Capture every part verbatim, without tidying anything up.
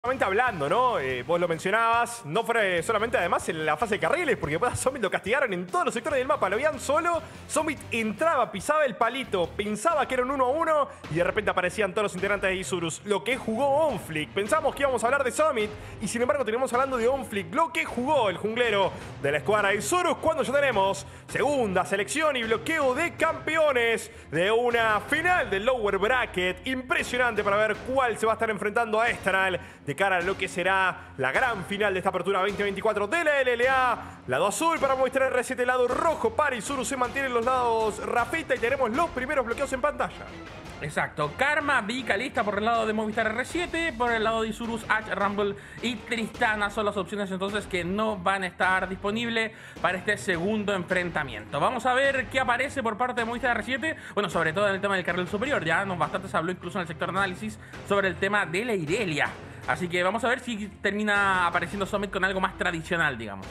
Hablando, ¿no? Eh, vos lo mencionabas, no fue solamente además en la fase de carriles, porque después a Summit lo castigaron en todos los sectores del mapa, lo veían solo, Summit entraba, pisaba el palito, pensaba que era un uno a uno y de repente aparecían todos los integrantes de Isurus, lo que jugó Onflic. Pensamos que íbamos a hablar de Summit y sin embargo tenemos hablando de Onflic, lo que jugó el junglero de la escuadra de Isurus cuando ya tenemos segunda selección y bloqueo de campeones de una final del lower bracket. Impresionante para ver cuál se va a estar enfrentando a Estral de cara a lo que será la gran final de esta apertura veinte veinticuatro de la L L A. Lado azul para Movistar R siete, lado rojo para Isurus. Se mantienen los lados Rafita y tenemos los primeros bloqueos en pantalla. Exacto, Karma, Vika lista por el lado de Movistar R siete, por el lado de Isurus, Ash, Rumble y Tristana son las opciones entonces que no van a estar disponibles para este segundo enfrentamiento. Vamos a ver qué aparece por parte de Movistar R siete, bueno, sobre todo en el tema del carril superior, ya nos bastante se habló incluso en el sector de análisis sobre el tema de la Irelia. Así que vamos a ver si termina apareciendo Summit con algo más tradicional, digamos.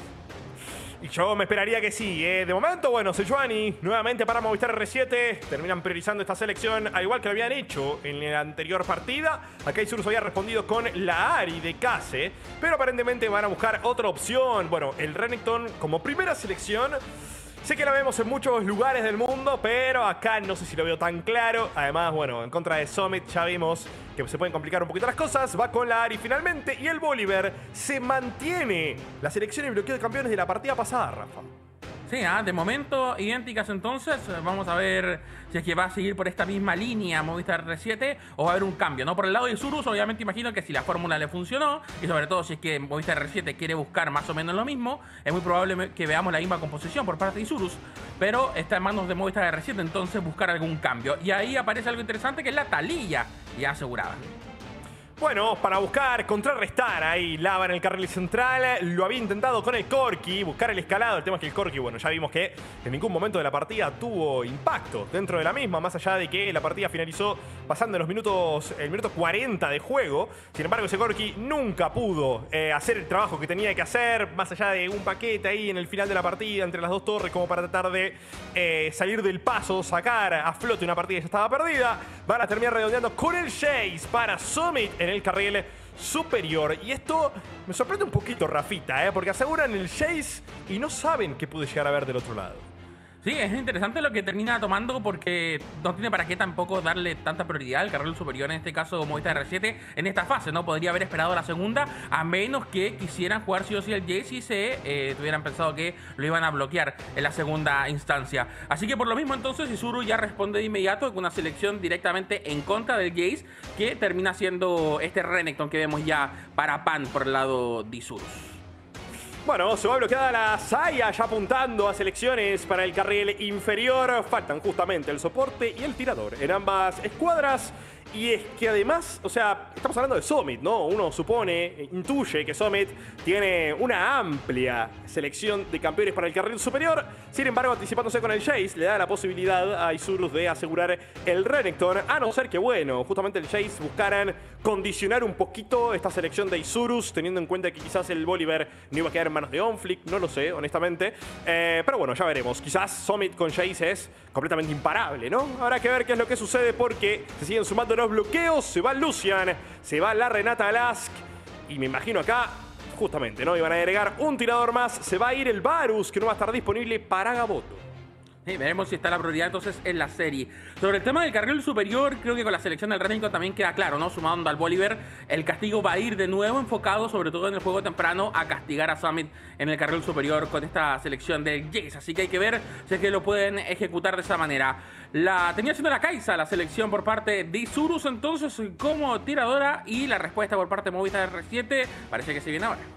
Y yo me esperaría que sí, ¿eh? De momento, bueno, Sejuani nuevamente para Movistar R siete. Terminan priorizando esta selección, al igual que lo habían hecho en la anterior partida. Acá Isurus había respondido con la Ari de Case, pero aparentemente van a buscar otra opción. Bueno, el Renekton como primera selección. Sé que la vemos en muchos lugares del mundo, pero acá no sé si lo veo tan claro. Además, bueno, en contra de Summit ya vimos que se pueden complicar un poquito las cosas. Va con la Ari finalmente y el Bolívar se mantiene la selección y bloqueo de campeones de la partida pasada, Rafa. Sí, ¿eh? De momento idénticas entonces. Vamos a ver si es que va a seguir por esta misma línea Movistar R siete o va a haber un cambio, ¿no? Por el lado de Isurus, obviamente imagino que si la fórmula le funcionó y sobre todo si es que Movistar R siete quiere buscar más o menos lo mismo, es muy probable que veamos la misma composición por parte de Isurus, pero está en manos de Movistar R siete, entonces buscar algún cambio. Y ahí aparece algo interesante que es la Taliyah ya asegurada. Bueno, para buscar, contrarrestar ahí Lava en el carril central. Lo había intentado con el Corki, buscar el escalado. El tema es que el Corki, bueno, ya vimos que en ningún momento de la partida tuvo impacto dentro de la misma, más allá de que la partida finalizó pasando los minutos, el minuto cuarenta de juego. Sin embargo, ese Corki nunca pudo eh, hacer el trabajo que tenía que hacer, más allá de un paquete ahí en el final de la partida entre las dos torres, como para tratar de eh, salir del paso, sacar a flote una partida que ya estaba perdida. Van a terminar redondeando con el Chase para Summit en el carril superior. Y esto me sorprende un poquito, Rafita, ¿eh? Porque aseguran el Chase y no saben qué puede llegar a ver del otro lado. Sí, es interesante lo que termina tomando porque no tiene para qué tampoco darle tanta prioridad al carril superior, en este caso Movistar R siete, en esta fase, ¿no? Podría haber esperado la segunda, a menos que quisieran jugar sí o sí el Jace y se eh, tuvieran pensado que lo iban a bloquear en la segunda instancia. Así que por lo mismo entonces Isurus ya responde de inmediato con una selección directamente en contra del Jace, que termina siendo este Renekton que vemos ya para Pan por el lado de Isurus. Bueno, se va bloqueada la Saya, ya apuntando a selecciones para el carril inferior. Faltan justamente el soporte y el tirador en ambas escuadras. Y es que además, o sea, estamos hablando de Summit, ¿no? Uno supone, intuye que Summit tiene una amplia selección de campeones para el carril superior. Sin embargo, anticipándose con el Chase, le da la posibilidad a Isurus de asegurar el Renekton. A no ser que, bueno, justamente el Chase buscaran condicionar un poquito esta selección de Isurus, teniendo en cuenta que quizás el Bolívar no iba a quedar en manos de Onflic, no lo sé, honestamente. Eh, pero bueno, ya veremos. Quizás Summit con Chase es completamente imparable, ¿no? Habrá que ver qué es lo que sucede porque se siguen sumando los bloqueos. Se va Lucian, se va la Renata Lask y me imagino acá, justamente, ¿no? Iban a agregar un tirador más. Se va a ir el Varus, que no va a estar disponible para Gaboto. Sí, veremos si está la prioridad entonces en la serie. Sobre el tema del carril superior, creo que con la selección del Renekton también queda claro, ¿no? Sumando al Bolívar, el castigo va a ir de nuevo enfocado, sobre todo en el juego temprano, a castigar a Summit en el carril superior con esta selección del Jace. Así que hay que ver si es que lo pueden ejecutar de esa manera. La tenía siendo la Kai'Sa, la selección por parte de Isurus entonces como tiradora, y la respuesta por parte de Movistar R siete parece que se viene ahora.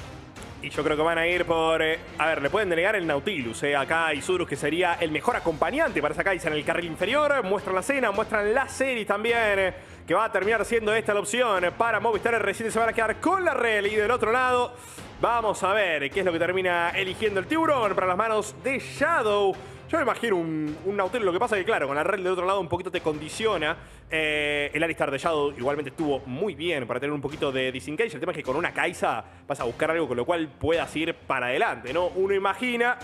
Y yo creo que van a ir por... Eh, a ver, le pueden delegar el Nautilus. Eh, acá a Isurus, que sería el mejor acompañante para esa Kai'Sa en el carril inferior. Muestran la escena, muestran la serie también. Eh, que va a terminar siendo esta la opción para Movistar R siete. Se van a quedar con la Rel. Y del otro lado, vamos a ver qué es lo que termina eligiendo el tiburón para las manos de Shadow. Yo me imagino un, un Nautilus, lo que pasa es que claro, con la red del otro lado un poquito te condiciona. Eh, el Alistar de Shadow igualmente estuvo muy bien para tener un poquito de disengage. El tema es que con una Kai'Sa vas a buscar algo con lo cual puedas ir para adelante, ¿no? Uno imagina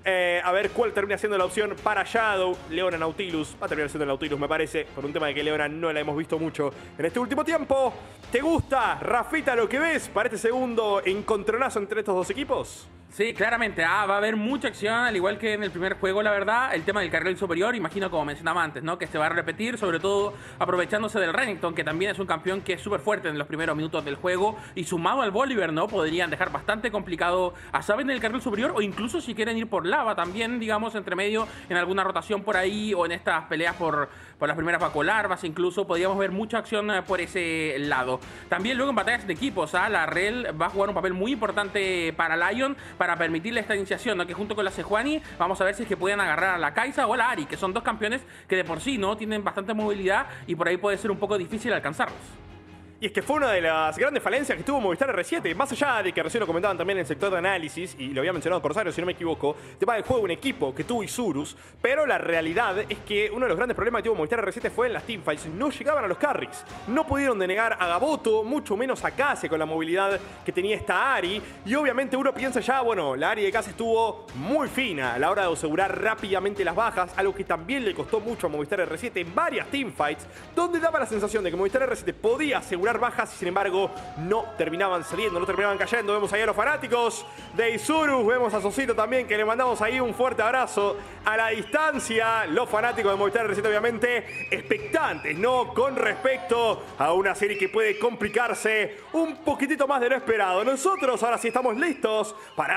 Eh, a ver cuál termina siendo la opción para Shadow. Leona Nautilus. Va a terminar siendo Nautilus, me parece. Por un tema de que Leona no la hemos visto mucho en este último tiempo. ¿Te gusta, Rafita, lo que ves para este segundo encontronazo entre estos dos equipos? Sí, claramente, ah, va a haber mucha acción, al igual que en el primer juego, la verdad. El tema del carril superior, imagino como mencionaba antes, ¿no? Que se va a repetir, sobre todo aprovechándose del Renekton, que también es un campeón que es súper fuerte en los primeros minutos del juego. Y sumado al Bolívar, ¿no? Podrían dejar bastante complicado a Summit en el carril superior, o incluso si quieren ir por lava también, digamos, entre medio, en alguna rotación por ahí, o en estas peleas por, por las primeras vacolarvas, incluso podríamos ver mucha acción por ese lado. También luego en batallas de equipos, ¿ah? La Rel va a jugar un papel muy importante para Lion, para permitirle esta iniciación, ¿no? Que junto con la Sejuani vamos a ver si es que pueden agarrar a la Kai'Sa o a la Ahri, que son dos campeones que de por sí no tienen bastante movilidad y por ahí puede ser un poco difícil alcanzarlos. Y es que fue una de las grandes falencias que tuvo Movistar R siete. Más allá de que recién lo comentaban también en el sector de análisis, y lo había mencionado Corsario, si no me equivoco, el tema del juego en equipo que tuvo Isurus. Pero la realidad es que uno de los grandes problemas que tuvo Movistar R siete fue en las teamfights. No llegaban a los carries. No pudieron denegar a Gaboto, mucho menos a Case con la movilidad que tenía esta Ahri. Y obviamente uno piensa ya, bueno, la Ahri de Case estuvo muy fina a la hora de asegurar rápidamente las bajas, algo que también le costó mucho a Movistar R siete en varias teamfights, donde daba la sensación de que Movistar R siete podía asegurar bajas y sin embargo no terminaban saliendo, no terminaban cayendo. Vemos ahí a los fanáticos de Isurus, vemos a Sosito también, que le mandamos ahí un fuerte abrazo a la distancia. Los fanáticos de Movistar R siete obviamente expectantes, ¿no? Con respecto a una serie que puede complicarse un poquitito más de lo esperado. Nosotros ahora sí estamos listos para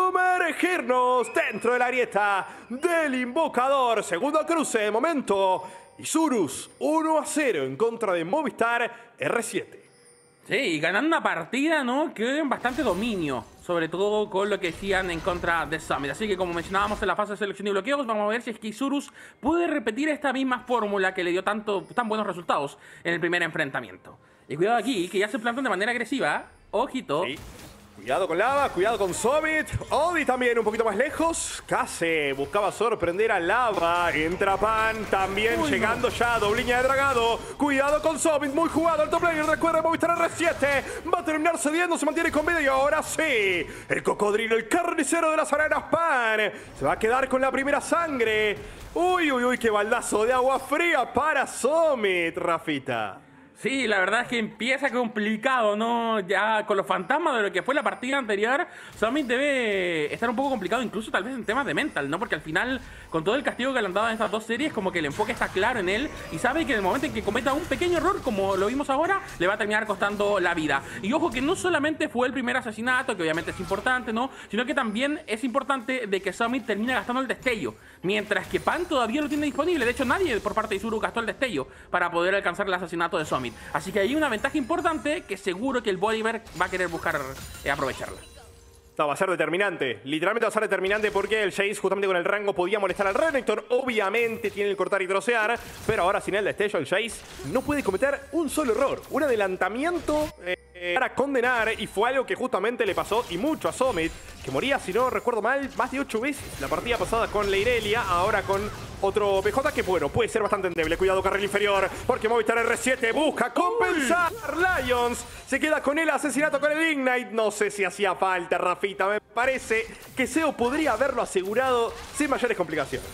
sumergirnos dentro de la grieta del Invocador. Segundo cruce de momento. Isurus uno a cero en contra de Movistar R siete. Sí, y ganando una partida, ¿no? Que en bastante dominio, sobre todo con lo que decían en contra de Summit. Así que como mencionábamos en la fase de selección y bloqueos, vamos a ver si es que Isurus puede repetir esta misma fórmula que le dio tanto, tan buenos resultados en el primer enfrentamiento. Y cuidado aquí, que ya se plantan de manera agresiva. Ojito. Sí. Cuidado con Lava, cuidado con Summit. Odi también un poquito más lejos. Case buscaba sorprender a Lava. Entra Pan también. Uy, llegando no. ya. Dobliña de dragado. Cuidado con Summit. Muy jugado el top laner. Recuerda Movistar R siete. Va a terminar cediendo. Se mantiene con vida. Y ahora sí. El cocodrilo, el carnicero de las arenas Pan. Se va a quedar con la primera sangre. Uy, uy, uy. Qué baldazo de agua fría para Summit, Rafita. Sí, la verdad es que empieza complicado, ¿no? Ya con los fantasmas de lo que fue la partida anterior, Summit debe estar un poco complicado, incluso tal vez en temas de mental, ¿no? Porque al final, con todo el castigo que le han dado en estas dos series, como que el enfoque está claro en él y sabe que en el momento en que cometa un pequeño error, como lo vimos ahora, le va a terminar costando la vida. Y ojo que no solamente fue el primer asesinato, que obviamente es importante, ¿no? Sino que también es importante de que Summit termine gastando el destello, mientras que Pan todavía lo tiene disponible. De hecho, nadie por parte de Isurus gastó el destello para poder alcanzar el asesinato de Summit. Así que hay una ventaja importante que seguro que el Bolívar va a querer buscar eh, aprovecharla. No, va a ser determinante. Literalmente va a ser determinante porque el Jace justamente con el rango podía molestar al Renekton. Obviamente tiene el cortar y trocear, pero ahora sin el destello el Jace no puede cometer un solo error. Un adelantamiento eh, para condenar, y fue algo que justamente le pasó y mucho a Summit, que moría, si no recuerdo mal, más de ocho veces la partida pasada con Leirelia, ahora con otro P J que, bueno, puede ser bastante endeble. Cuidado carril inferior, porque Movistar R siete busca compensar. Uy. Lions se queda con el asesinato con el Ignite. No sé si hacía falta, Rafita. Me parece que Seo podría haberlo asegurado sin mayores complicaciones.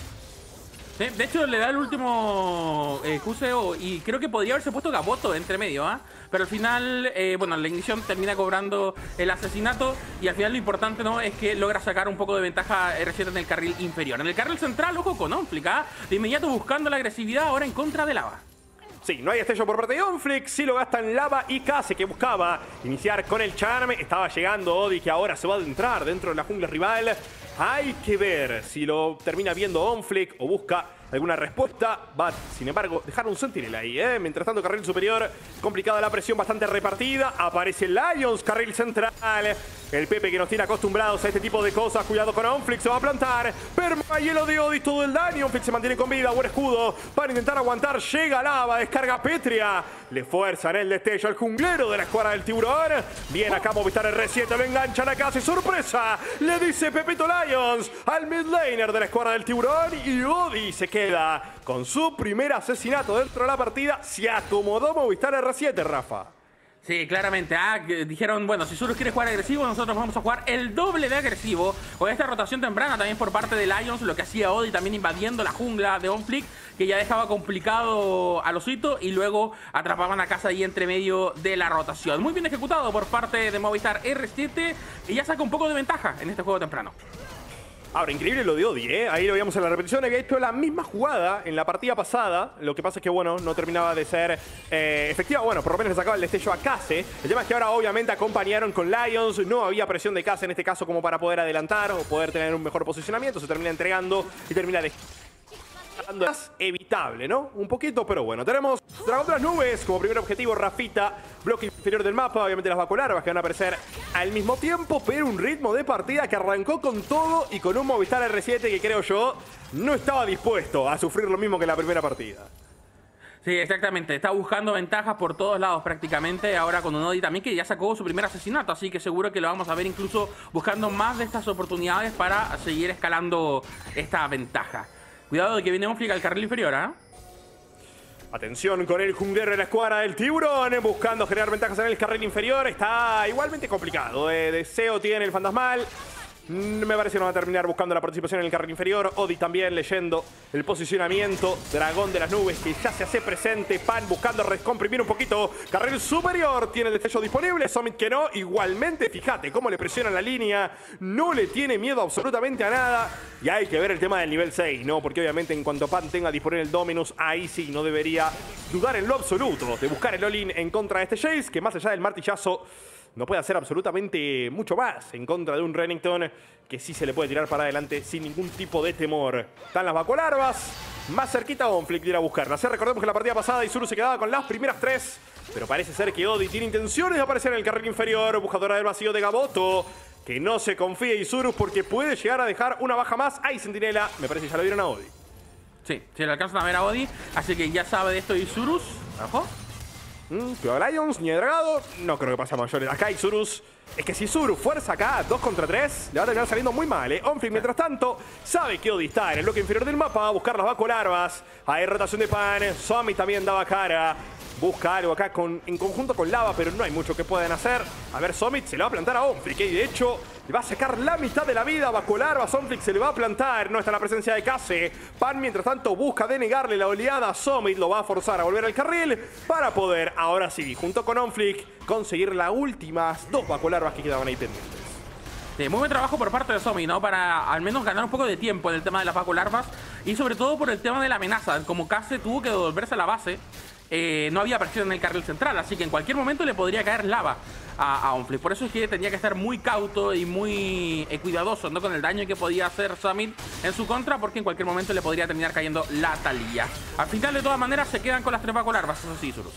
Sí, de hecho, le da el último eh, Q C O y creo que podría haberse puesto Gaboto entre medio, ¿ah? ¿eh? Pero al final, eh, bueno, la ignición termina cobrando el asesinato y al final lo importante, ¿no? Es que logra sacar un poco de ventaja R siete en el carril inferior. En el carril central, ojo con Onflick, ¿ah? De inmediato buscando la agresividad ahora en contra de Lava. Sí, no hay destello por parte de Onflick, sí lo gastan Lava y Case, que buscaba iniciar con el Charm. Estaba llegando Odi, que ahora se va a adentrar dentro de la jungla rival. Hay que ver si lo termina viendo Onflick o busca alguna respuesta. Va, sin embargo, dejar un sentinel ahí, ¿eh? Mientras tanto, carril superior, complicada la presión, bastante repartida. Aparece Lions, carril central. El Pepe que nos tiene acostumbrados a este tipo de cosas. Cuidado con Onflick, se va a plantar. Perma hielo de Odi, todo el daño. Onflick se mantiene con vida, buen escudo para intentar aguantar. Llega Lava, descarga Petria. Le fuerzan el destello al junglero de la escuadra del tiburón. Bien acá Movistar R siete, lo enganchan a Case. ¡Sorpresa! Le dice Pepito Lions al mid laner de la escuadra del tiburón. Y Odi se queda con su primer asesinato dentro de la partida. Se acomodó Movistar R siete, Rafa. Sí, claramente. Ah, dijeron, bueno, si Isurus quiere jugar agresivo, nosotros vamos a jugar el doble de agresivo. Con esta rotación temprana también por parte de Lions, lo que hacía Odi también invadiendo la jungla de OnFlick, que ya dejaba complicado al osito y luego atrapaban a Casa ahí entre medio de la rotación. Muy bien ejecutado por parte de Movistar R siete y ya saca un poco de ventaja en este juego temprano. Ahora, increíble lo de Odi, ¿eh? Ahí lo veíamos en la repetición. Había hecho la misma jugada en la partida pasada. Lo que pasa es que, bueno, no terminaba de ser eh, efectiva. Bueno, por lo menos le sacaba el destello a Case. El tema es que ahora, obviamente, acompañaron con Lions. No había presión de Case en este caso como para poder adelantar o poder tener un mejor posicionamiento. Se termina entregando y termina de... Es evitable, ¿no? Un poquito, pero bueno. Tenemos Dragón de las Nubes como primer objetivo. Rafita, bloque inferior del mapa. Obviamente las vacularvas que van a aparecer al mismo tiempo, pero un ritmo de partida que arrancó con todo y con un Movistar R siete que creo yo no estaba dispuesto a sufrir lo mismo que la primera partida. Sí, exactamente. Está buscando ventajas por todos lados prácticamente. Ahora con un Odi también que ya sacó su primer asesinato. Así que seguro que lo vamos a ver incluso buscando más de estas oportunidades para seguir escalando esta ventaja. Cuidado de que viene OnFlick al carril inferior, ¿ah? ¿eh? Atención con el junglero de la escuadra del tiburón, buscando generar ventajas en el carril inferior. Está igualmente complicado. Eh, Deseo tiene el fantasmal. Me parece que no va a terminar buscando la participación en el carril inferior. Odi también leyendo el posicionamiento. Dragón de las Nubes que ya se hace presente. Pan buscando recomprimir un poquito. Carril superior tiene el destello disponible. Summit que no. Igualmente, fíjate cómo le presionan la línea. No le tiene miedo absolutamente a nada. Y hay que ver el tema del nivel seis, ¿no? Porque obviamente en cuanto Pan tenga disponible el Dominus, ahí sí no debería dudar en lo absoluto de buscar el all-in en contra de este Jace, que más allá del martillazo no puede hacer absolutamente mucho más en contra de un Renekton que sí se le puede tirar para adelante sin ningún tipo de temor. Están las vacularvas. Más cerquita OnFlick de ir a buscarlas. Recordemos que la partida pasada Isurus se quedaba con las primeras tres. Pero parece ser que Odi tiene intenciones de aparecer en el carril inferior. Buscadora del vacío de Gaboto. Que no se confíe Isurus porque puede llegar a dejar una baja más. Hay Centinela. Me parece que ya lo vieron a Odi. Sí, se le alcanzan a ver a Odi. Así que ya sabe de esto Isurus. Ojo. Mm, cuidado Lions, ni de dragado. No creo que pase a mayores. Acá Isurus. Es que si Isurus fuerza acá, dos contra tres, le va a terminar saliendo muy mal, ¿eh? OnFlick, mientras tanto, sabe que Odi está en el bloque inferior del mapa. Va a buscar las vacularvas. Hay rotación de Pan. Somi también daba cara. Busca algo acá con, en conjunto con Lava, pero no hay mucho que puedan hacer. A ver, Summit se le va a plantar a OnFlick, y de hecho le va a sacar la mitad de la vida. Vacularvas, OnFlick se le va a plantar. No está la presencia de Case. Pan, mientras tanto, busca denegarle la oleada a Summit. Lo va a forzar a volver al carril para poder, ahora sí, junto con OnFlick, conseguir las últimas dos vacularvas que quedaban ahí pendientes. Sí, muy buen trabajo por parte de Somi, ¿no? Para al menos ganar un poco de tiempo en el tema de las vacularvas y sobre todo por el tema de la amenaza. Como Case tuvo que devolverse a la base, eh, no había presión en el carril central, así que en cualquier momento le podría caer lava a, a OnFlick. Por eso es que tenía que estar muy cauto y muy eh, cuidadoso, ¿no? Con el daño que podía hacer Summit en su contra, porque en cualquier momento le podría terminar cayendo la Talía. Al final, de todas maneras, se quedan con las tres vacularvas, eso sí, Isurus.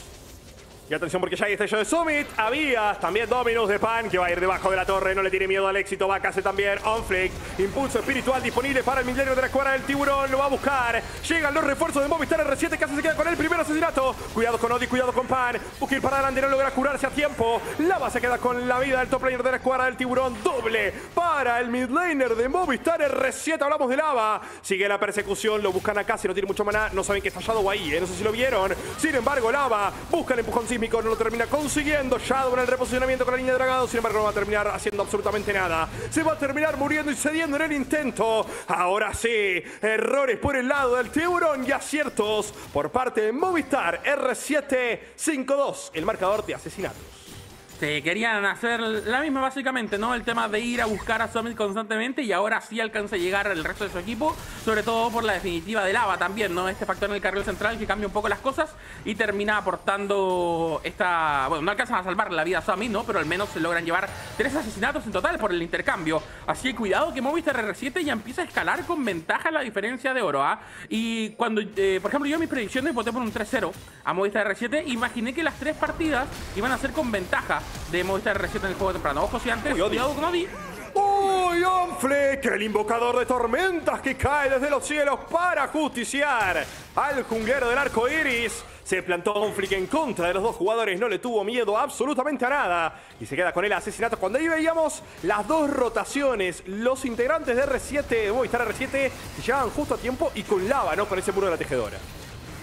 Y atención porque ya hay destello de Summit. Había también Dominus de Pan que va a ir debajo de la torre. No le tiene miedo al éxito. Va a Case también. OnFlick. Impulso espiritual disponible para el milenio de la escuadra del tiburón. Lo va a buscar. Llegan los refuerzos de Movistar R siete. Case se queda con el primer asesinato. Cuidado con Odi. Cuidado con Pan. Busca ir para adelante. No logra curarse a tiempo. Lava se queda con la vida del top laner de la escuadra del tiburón. Doble para el midlaner de Movistar R siete. Hablamos de Lava. Sigue la persecución. Lo buscan a Case. No tiene mucho maná. No saben que está Shadow ahí. ¿eh? No sé si lo vieron. Sin embargo, Lava busca el empujón sísmico. No lo termina consiguiendo. Shadow en el reposicionamiento con la línea de dragado. Sin embargo, no va a terminar haciendo absolutamente nada. Se va a terminar muriendo y cediendo en el intento. Ahora sí, errores por el lado del tiburón y aciertos por parte de Movistar R siete. Cinco dos, el marcador de asesinatos. Sí, querían hacer la misma básicamente, ¿no? El tema de ir a buscar a Summit constantemente y ahora sí alcanza a llegar el resto de su equipo, sobre todo por la definitiva de Lava también, ¿no? Este factor en el carril central que cambia un poco las cosas y termina aportando esta... Bueno, no alcanzan a salvar la vida a Summit, ¿no? Pero al menos se logran llevar tres asesinatos en total por el intercambio. Así que cuidado que Movistar R siete ya empieza a escalar con ventaja la diferencia de oro, ¿ah? Y cuando, eh, por ejemplo, yo en mis predicciones voté por un tres cero a Movistar R siete, imaginé que las tres partidas iban a ser con ventaja de Movistar R siete en el juego temprano. Ojo si antes, Uy, cuidado con Odi. ¡Uy, OnFlick! El invocador de tormentas que cae desde los cielos para justiciar al junglero del arco iris. Se plantó OnFlick en contra de los dos jugadores. No le tuvo miedo absolutamente a nada. Y se queda con el asesinato. Cuando ahí veíamos las dos rotaciones. Los integrantes de R siete, de Movistar R siete, llegaban justo a tiempo y con Lava, ¿no? Con ese muro de la tejedora.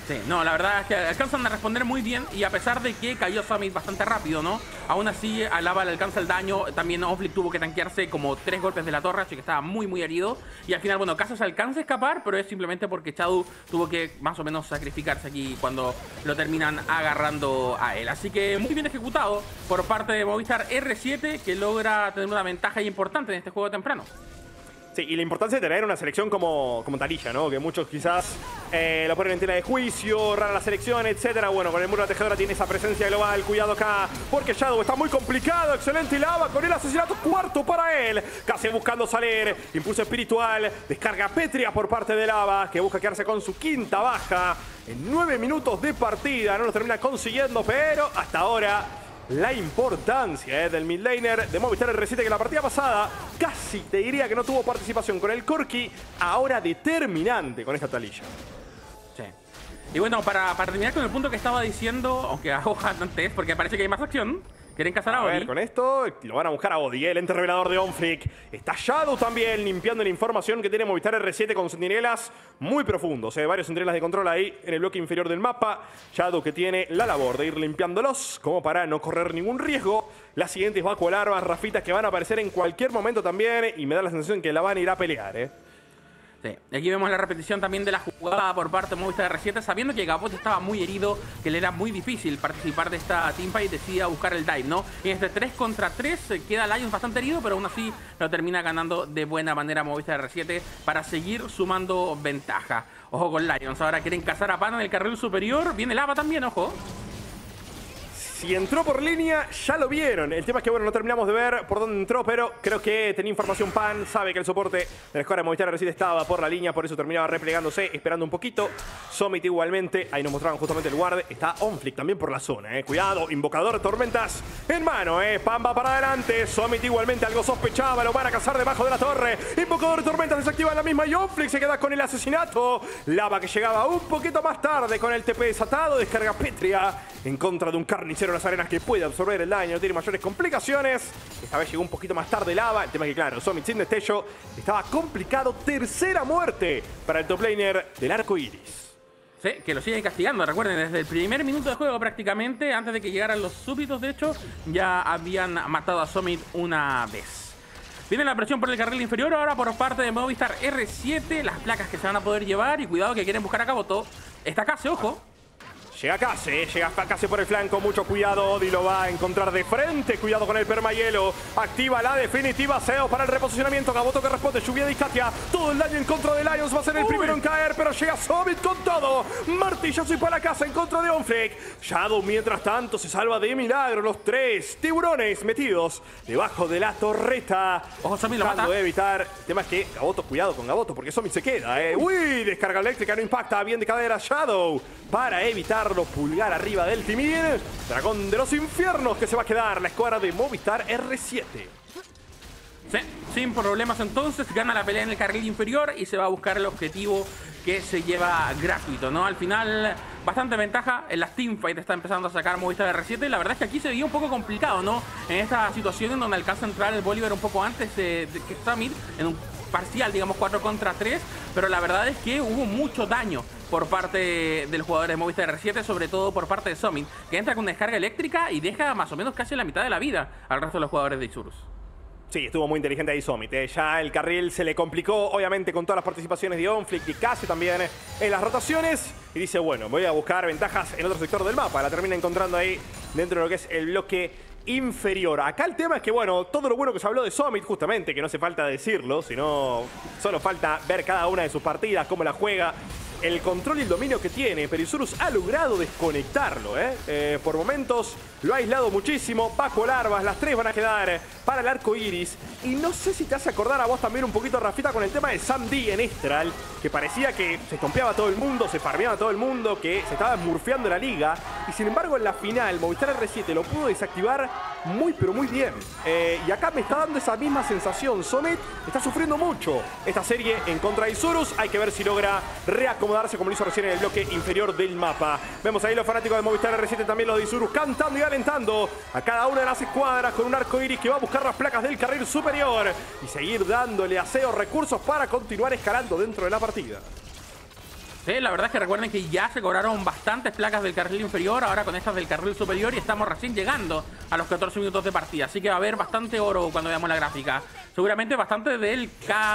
Sí, no, la verdad es que alcanzan a responder muy bien y a pesar de que cayó Summit bastante rápido, ¿no? Aún así, a Lava le alcanza el daño, también Onflic tuvo que tanquearse como tres golpes de la torre, así que estaba muy, muy herido. Y al final, bueno, Caso se alcanza a escapar, pero es simplemente porque Shadow tuvo que más o menos sacrificarse aquí cuando lo terminan agarrando a él. Así que muy bien ejecutado por parte de Movistar R siete, que logra tener una ventaja importante en este juego temprano. Sí, y la importancia de tener una selección como, como Taliyah, ¿no? Que muchos quizás eh, lo ponen en tela de juicio, rara la selección, etcétera. Bueno, con el muro de la tejedora tiene esa presencia global. Cuidado acá, porque Shadow está muy complicado. Excelente Lava con el asesinato cuarto para él. Casi buscando salir. Impulso espiritual. Descarga pétrea por parte de Lava, que busca quedarse con su quinta baja. En nueve minutos de partida. No lo termina consiguiendo, pero hasta ahora la importancia eh, del mid laner de Movistar R siete, que la partida pasada casi te diría que no tuvo participación con el Corki, ahora determinante con esta Taliyah. Sí. Y bueno, para, para terminar con el punto que estaba diciendo, aunque hago antes, porque parece que hay más acción. ¿Quieren cazar a, a Odi? A ver, con esto lo van a buscar a Odi, el ente revelador de Onflic. Está Shadow también limpiando la información que tiene Movistar R siete con centinelas muy profundos. Eh, varios centinelas de control ahí en el bloque inferior del mapa. Shadow que tiene la labor de ir limpiándolos como para no correr ningún riesgo. Las siguientes Vacuo Larvas, Rafitas que van a aparecer en cualquier momento también. Y me da la sensación que la van a ir a pelear, eh. Sí. Aquí vemos la repetición también de la jugada por parte de Movistar R siete, sabiendo que Gapot estaba muy herido, que le era muy difícil participar de esta teamfight, decide buscar el dive, ¿no? En este tres contra tres queda Lions bastante herido, pero aún así lo termina ganando de buena manera Movistar R siete para seguir sumando ventaja. Ojo con Lions, ahora quieren cazar a Pan en el carril superior, viene Lava también, ojo. Si entró por línea, ya lo vieron. El tema es que, bueno, no terminamos de ver por dónde entró, pero creo que tenía información Pan. Sabe que el soporte de la escuadra de Movistar R siete estaba por la línea, por eso terminaba replegándose, esperando un poquito. Summit igualmente, ahí nos mostraban justamente el guard. Está Onflic también por la zona, eh. Cuidado, invocador de tormentas en mano, eh. Pan va para adelante. Summit igualmente algo sospechaba, lo van a cazar debajo de la torre. Invocador de tormentas desactiva la misma y Onflic se queda con el asesinato. Lava que llegaba un poquito más tarde con el T P desatado. Descarga pétrea en contra de un carnicero en las arenas que puede absorber el daño, no tiene mayores complicaciones. Esta vez llegó un poquito más tarde Lava. El tema es que, claro, Summit sin destello estaba complicado. Tercera muerte para el top laner del arco iris. Sí, que lo siguen castigando. Recuerden, desde el primer minuto de juego prácticamente, antes de que llegaran los súbditos, de hecho, ya habían matado a Summit una vez. Viene la presión por el carril inferior ahora por parte de Movistar R siete. Las placas que se van a poder llevar y cuidado que quieren buscar a Kabuto. Está Case, ojo. Llega Case, llega Case por el flanco, mucho cuidado, Odi lo va a encontrar de frente, cuidado con el permahielo, activa la definitiva S E O para el reposicionamiento, Kabuto que responde, lluvia de Iskatia, todo el daño en contra de Lions, va a ser el Uy. primero en caer, pero llega Summit con todo, martillazo y para la casa en contra de Onflic, Shadow mientras tanto se salva de milagro, los tres tiburones metidos debajo de la torreta, ojo, Summit lo mata. De evitar, el tema es que Kabuto, cuidado con Kabuto, porque Summit se queda, eh. Uy, descarga eléctrica, no impacta, bien de cadera Shadow, para evitar pulgar arriba del Timid. Dragón de los infiernos que se va a quedar la escuadra de Movistar R siete. Sí, sin problemas entonces, gana la pelea en el carril inferior y se va a buscar el objetivo que se lleva gratuito, ¿no? Al final, bastante ventaja en las teamfights está empezando a sacar Movistar R siete. La verdad es que aquí se veía un poco complicado, ¿no? En esta situación en donde alcanza a entrar el Bolívar un poco antes de, de que Summit, en un parcial, digamos, cuatro contra tres, pero la verdad es que hubo mucho daño por parte del jugador de Movistar R siete, sobre todo por parte de Summit, que entra con descarga eléctrica y deja más o menos casi la mitad de la vida al resto de los jugadores de Isurus. Sí, estuvo muy inteligente ahí Summit. Eh. Ya el carril se le complicó, obviamente, con todas las participaciones de Onflic y Case también en las rotaciones. Y dice, bueno, voy a buscar ventajas en otro sector del mapa. La termina encontrando ahí dentro de lo que es el bloque inferior. Acá el tema es que, bueno, todo lo bueno que se habló de Summit, justamente, que no hace falta decirlo, sino solo falta ver cada una de sus partidas, cómo la juega, el control y el dominio que tiene, pero Isurus ha logrado desconectarlo, ¿eh? Eh, por momentos lo ha aislado muchísimo. Vacuo Larvas, las tres van a quedar para el arco iris. Y no sé si te hace acordar a vos también un poquito, Rafita, con el tema de Sam D en Estral, que parecía que se estompeaba a todo el mundo, se farmeaba a todo el mundo, que se estaba murfeando la liga. Y sin embargo, en la final, Movistar R siete lo pudo desactivar muy, pero muy bien. Eh, y acá me está dando esa misma sensación. Summit está sufriendo mucho esta serie en contra de Isurus. Hay que ver si logra reacomodarse como lo hizo recién en el bloque inferior del mapa. Vemos ahí los fanáticos de Movistar R siete, también los de Isurus, cantando y alentando a cada una de las escuadras con un arco iris que va a buscar las placas del carril superior y seguir dándole aseo, recursos para continuar escalando dentro de la partida. Sí, la verdad es que recuerden que ya se cobraron bastantes placas del carril inferior, ahora con estas del carril superior, y estamos recién llegando a los catorce minutos de partida. Así que va a haber bastante oro cuando veamos la gráfica. Seguramente bastante del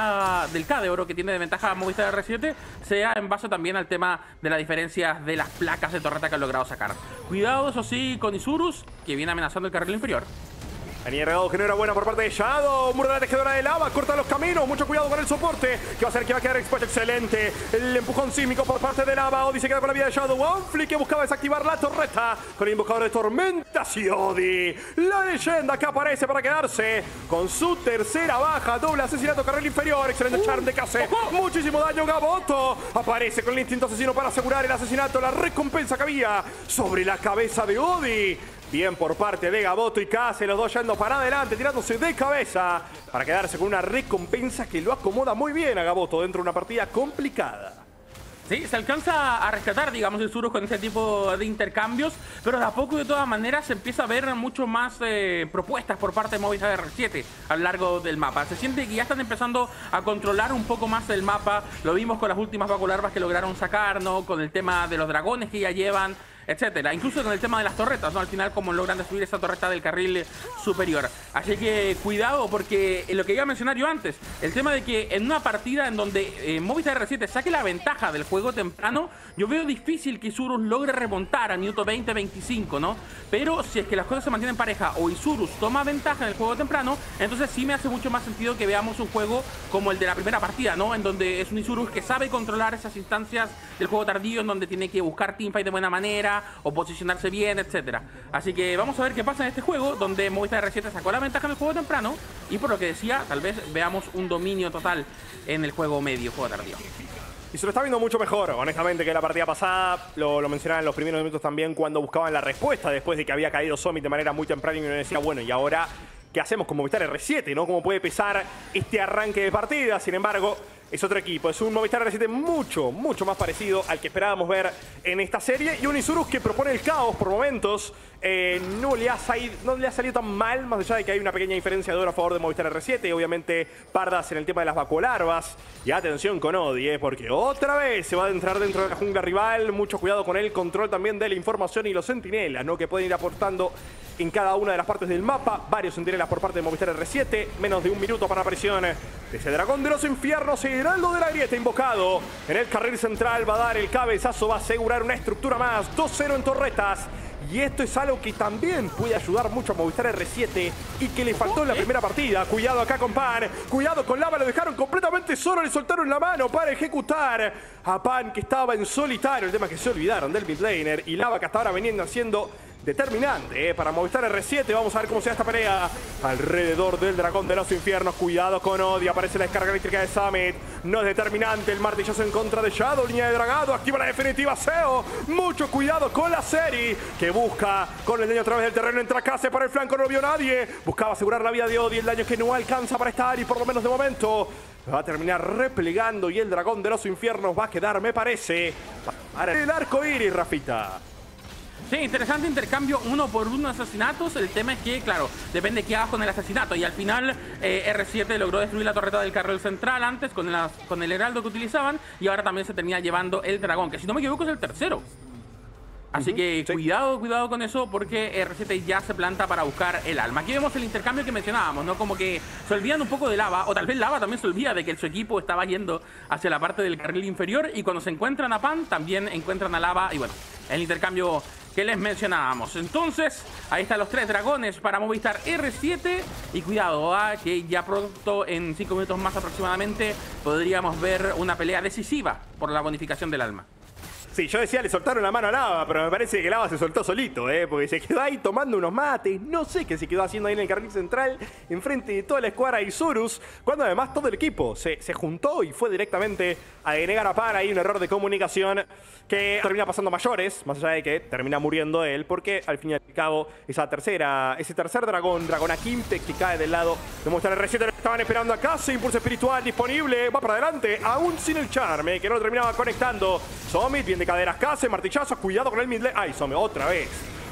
K, del K de oro que tiene de ventaja Movistar R siete sea en base también al tema de la diferencia de las placas de torreta que han logrado sacar. Cuidado, eso sí, con Isurus, que viene amenazando el carril inferior. Aniergado que no era buena por parte de Shadow. Muro de la tejedora de lava, corta los caminos. Mucho cuidado con el soporte, que va a ser que va a quedar expuesto. Excelente. El empujón sísmico por parte de lava. Odi se queda con la vida de Shadow. Onfly que buscaba desactivar la torreta con el invocador de tormentas. Y Odi, la leyenda que aparece para quedarse con su tercera baja. Doble asesinato, carril inferior. Excelente charm de Case. Muchísimo daño. Gaboto aparece con el instinto asesino para asegurar el asesinato. La recompensa que había sobre la cabeza de Odi. Bien por parte de Gaboto y Case, los dos yendo para adelante, tirándose de cabeza para quedarse con una recompensa que lo acomoda muy bien a Gaboto dentro de una partida complicada. Sí, se alcanza a rescatar, digamos, el Isurus con este tipo de intercambios, pero de a poco, de todas maneras, se empieza a ver mucho más eh, propuestas por parte de Movistar R siete a lo largo del mapa. Se siente que ya están empezando a controlar un poco más el mapa. Lo vimos con las últimas vacularvas que lograron sacar, ¿no? Con el tema de los dragones que ya llevan, etcétera. Incluso con el tema de las torretas, ¿no? Al final, como logran destruir esa torreta del carril superior. Así que cuidado, porque lo que iba a mencionar yo antes, el tema de que en una partida en donde eh, Movistar R siete saque la ventaja del juego temprano, yo veo difícil que Isurus logre remontar a minuto veinte veinticinco, ¿no? Pero si es que las cosas se mantienen pareja o Isurus toma ventaja en el juego temprano, entonces sí me hace mucho más sentido que veamos un juego como el de la primera partida, ¿no? En donde es un Isurus que sabe controlar esas instancias del juego tardío, en donde tiene que buscar teamfight de buena manera o posicionarse bien, etcétera. Así que vamos a ver qué pasa en este juego, donde Movistar R siete sacó la ventaja en el juego temprano, y por lo que decía, tal vez veamos un dominio total en el juego medio, juego tardío. Y se lo está viendo mucho mejor, honestamente, que la partida pasada. Lo, lo mencionaba en los primeros minutos también, cuando buscaban la respuesta después de que había caído Summit de manera muy temprana y uno decía, bueno, y ahora, ¿qué hacemos con Movistar R siete, no? ¿Cómo puede pesar este arranque de partida? Sin embargo, es otro equipo, es un Movistar R siete mucho, mucho más parecido al que esperábamos ver en esta serie. Y un Isurus que propone el caos por momentos. Eh, no, le ha salido, no le ha salido tan mal, más allá de que hay una pequeña diferencia de oro a favor de Movistar R siete. Y obviamente Pardas en el tema de las vacuolarvas. Y atención con Odi, eh, porque otra vez se va a adentrar dentro de la jungla rival. Mucho cuidado con el control también de la información y los centinelas, ¿no? Que pueden ir aportando en cada una de las partes del mapa. Varios centinelas por parte de Movistar R siete. Menos de un minuto para la aparición de ese dragón de los infiernos. Heraldo de la grieta invocado en el carril central. Va a dar el cabezazo, va a asegurar una estructura más. dos cero en torretas. Y esto es algo que también puede ayudar mucho a Movistar R siete y que le faltó en la primera partida. Cuidado acá con Pan, cuidado con Lava, lo dejaron completamente solo, le soltaron la mano para ejecutar a Pan, que estaba en solitario. El tema es que se olvidaron del mid laner, y Lava, que hasta ahora venían haciendo determinante eh, para Movistar R siete. Vamos a ver cómo se da esta pelea alrededor del dragón de los infiernos. Cuidado con Odi, aparece la descarga eléctrica de Summit. No es determinante el martillazo en contra de Shadow. Línea de dragado, activa la definitiva Seo. Mucho cuidado con la serie, que busca con el daño a través del terreno. Entra Case por el flanco, no lo vio nadie. Buscaba asegurar la vida de Odi, el daño que no alcanza para estar, y por lo menos de momento va a terminar replegando, y el dragón de los infiernos va a quedar, me parece, para el arco iris, Rafita. Sí, interesante intercambio uno por uno de asesinatos. El tema es que, claro, depende de qué hagas con el asesinato. Y al final eh, R siete logró destruir la torreta del carril central antes con, la, con el heraldo que utilizaban. Y ahora también se termina llevando el dragón, que si no me equivoco es el tercero. Así uh-huh, que sí. cuidado, cuidado con eso, porque R siete ya se planta para buscar el alma. Aquí vemos el intercambio que mencionábamos, ¿no? Como que se olvidan un poco de Lava, o tal vez Lava también se olvida de que su equipo estaba yendo hacia la parte del carril inferior, y cuando se encuentran a Pan, también encuentran a Lava, y bueno, el intercambio que les mencionábamos. Entonces, ahí están los tres dragones para Movistar R siete, y cuidado, ¿eh? que ya pronto, en cinco minutos más aproximadamente, podríamos ver una pelea decisiva por la bonificación del alma. Sí, yo decía, le soltaron la mano a Lava, pero me parece que Lava se soltó solito, ¿eh? Porque se quedó ahí tomando unos mates. No sé qué se quedó haciendo ahí en el carril central, enfrente de toda la escuadra de Isurus, cuando además todo el equipo se, se juntó y fue directamente a denegar a Pan. Ahí un error de comunicación que termina pasando mayores, más allá de que termina muriendo él, porque al fin y al cabo esa tercera, ese tercer dragón, Dragón Akimpe, que cae del lado de Movistar R siete, lo estaban esperando acá. Impulso espiritual disponible, va para adelante, aún sin el charme, que no lo terminaba conectando. Summit, bien de caderas, Case, martillazos, cuidado con el mid lane. Ay, Summit, otra vez.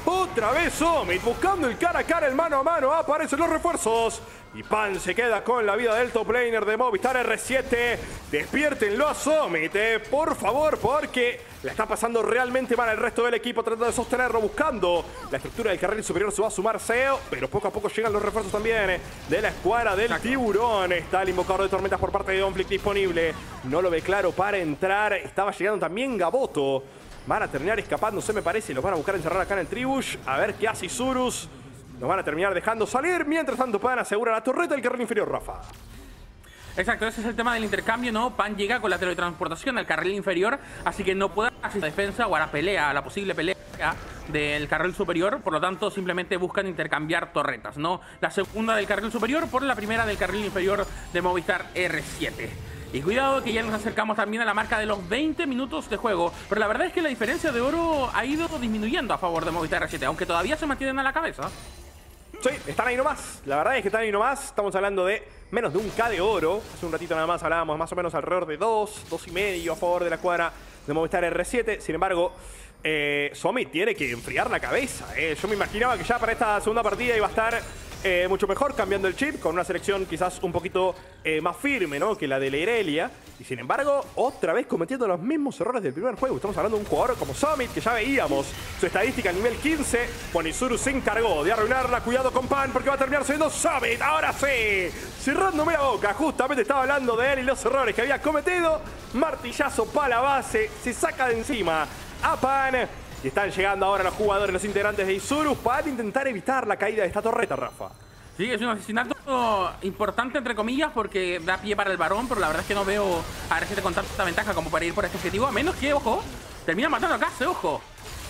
Otra vez Summit buscando el cara a cara, el mano a mano. Aparecen los refuerzos. Y Pan se queda con la vida del top laner de Movistar R siete. Despiértenlo a Summit, eh, por favor, porque la está pasando realmente mal el resto del equipo tratando de sostenerlo, buscando la estructura del carril superior. Se va a sumar Seo, pero poco a poco llegan los refuerzos también eh, de la escuadra del Exacto. Tiburón. Está el invocador de tormentas por parte de Donflick disponible. No lo ve claro para entrar. Estaba llegando también Gaboto. Van a terminar escapándose, me parece, y los van a buscar encerrar acá en el Tribush. A ver qué hace Isurus. Nos van a terminar dejando salir. Mientras tanto, Pan asegura la torreta del carril inferior, Rafa. Exacto, ese es el tema del intercambio, ¿no? Pan llega con la teletransportación al carril inferior, así que no puede hacer la defensa o a la pelea, a la posible pelea del carril superior. Por lo tanto, simplemente buscan intercambiar torretas, ¿no? La segunda del carril superior por la primera del carril inferior de Movistar R siete. Y cuidado que ya nos acercamos también a la marca de los veinte minutos de juego. Pero la verdad es que la diferencia de oro ha ido disminuyendo a favor de Movistar R siete, aunque todavía se mantienen a la cabeza. Sí, están ahí nomás. La verdad es que están ahí nomás. Estamos hablando de menos de un K de oro. Hace un ratito nada más hablábamos más o menos alrededor de dos, dos y medio a favor de la escuadra de Movistar R siete. Sin embargo, eh, Summit tiene que enfriar la cabeza. Eh. Yo me imaginaba que ya para esta segunda partida iba a estar eh, mucho mejor cambiando el chip, con una selección quizás un poquito eh, más firme, ¿no?, que la de la Irelia. Y sin embargo, otra vez cometiendo los mismos errores del primer juego. Estamos hablando de un jugador como Summit, que ya veíamos su estadística a nivel quince. Bueno, Isurus se encargó de arruinarla. Cuidado con Pan, porque va a terminar siendo Summit. Ahora sí, cerrándome la boca. Justamente estaba hablando de él y los errores que había cometido. Martillazo para la base. Se saca de encima a Pan. Y están llegando ahora los jugadores, los integrantes de Isurus, para intentar evitar la caída de esta torreta, Rafa. Sí, es un asesinato importante, entre comillas, porque da pie para el varón, pero la verdad es que no veo a R siete con tanta ventaja como para ir por este objetivo, a menos que, ojo, termina matando a Case, ojo.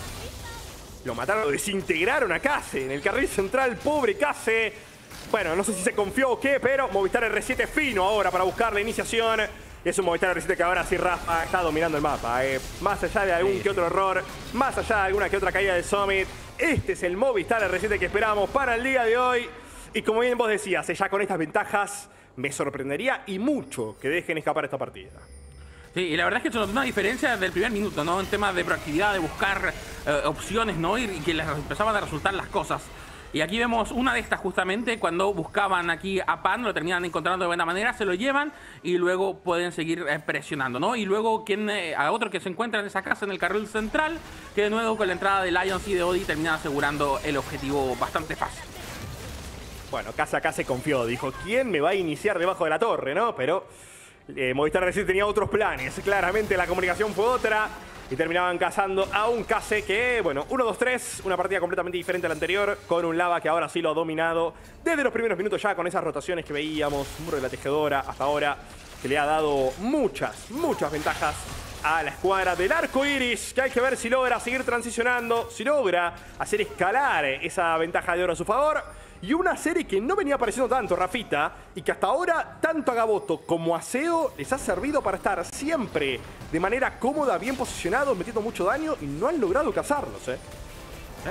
Lo mataron, lo desintegraron a Case en el carril central, pobre Case. Bueno, no sé si se confió o qué, pero Movistar R siete fino ahora para buscar la iniciación. Es un Movistar R siete que ahora sí, Rafa, está dominando el mapa. Eh. Más allá de algún sí, que otro error, más allá de alguna que otra caída de Summit, este es el Movistar R siete que esperamos para el día de hoy. Y como bien vos decías, ya con estas ventajas me sorprendería y mucho que dejen escapar esta partida. Sí, y la verdad es que eso es una diferencia del primer minuto, ¿no? En temas de proactividad, de buscar eh, opciones, ¿no? Y, y que les empezaban a resultar las cosas. Y aquí vemos una de estas justamente, cuando buscaban aquí a Pan, lo terminan encontrando de buena manera, se lo llevan y luego pueden seguir eh, presionando, ¿no? Y luego quien, eh, a otro que se encuentra en esa casa, en el carril central, que de nuevo con la entrada de Lions y de Odi terminan asegurando el objetivo bastante fácil. Bueno, casa acá se confió, dijo, ¿quién me va a iniciar debajo de la torre, no? Pero eh, Movistar R siete tenía otros planes, claramente la comunicación fue otra y terminaban cazando a un Case que, bueno, uno dos tres, una partida completamente diferente a la anterior, con un Lava que ahora sí lo ha dominado desde los primeros minutos ya con esas rotaciones que veíamos, Muro de la Tejedora hasta ahora, que le ha dado muchas, muchas ventajas a la escuadra del Arco Iris, que hay que ver si logra seguir transicionando, si logra hacer escalar esa ventaja de oro a su favor. Y una serie que no venía apareciendo tanto, Rafita, y que hasta ahora tanto a Gaboto como a Seo les ha servido para estar siempre de manera cómoda, bien posicionados, metiendo mucho daño, y no han logrado cazarlos, ¿eh? ¿Eh?